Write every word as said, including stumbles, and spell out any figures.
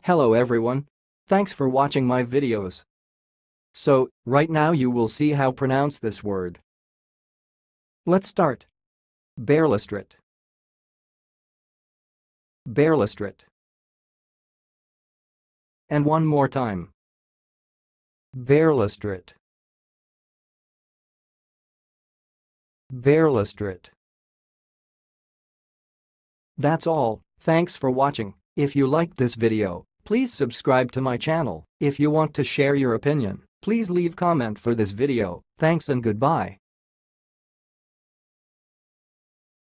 Hello everyone. Thanks for watching my videos. So, right now you will see how pronounce this word. Let's start. Baerlestraat. Baerlestraat. And one more time. Baerlestraat. Baerlestraat. That's all. Thanks for watching. If you liked this video, please subscribe to my channel. If you want to share your opinion, please leave comment for this video. Thanks and goodbye.